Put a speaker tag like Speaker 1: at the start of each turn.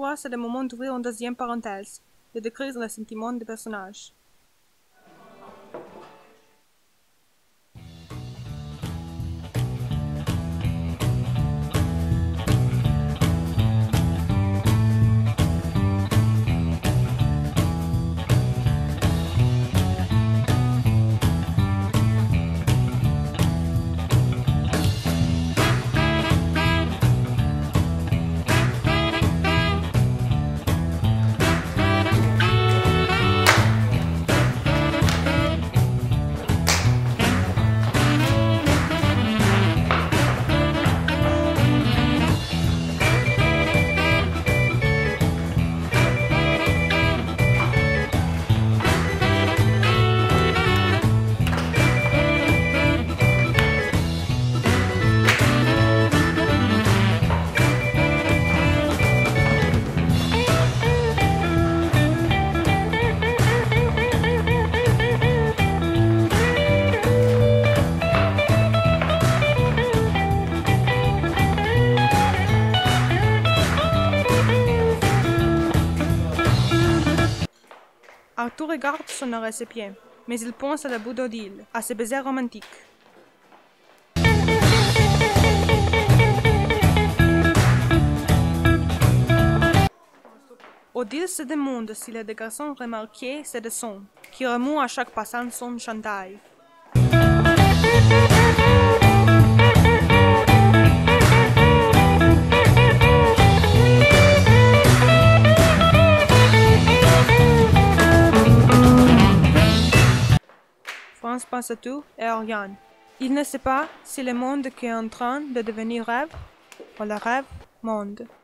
Speaker 1: 3, c'est le moment d'ouvrir une deuxième parenthèse, de décrire le sentiment des personnages. Arthur regarde son récipient, mais il pense à la bout d'Odile, à ses baisers romantiques. Odile se demande s'il y a des garçons remarqués ses sons, qui remuent à chaque passant son chandail. France pense à tout et à rien. Il ne sait pas si le monde qui est en train de devenir rêve ou le rêve monde.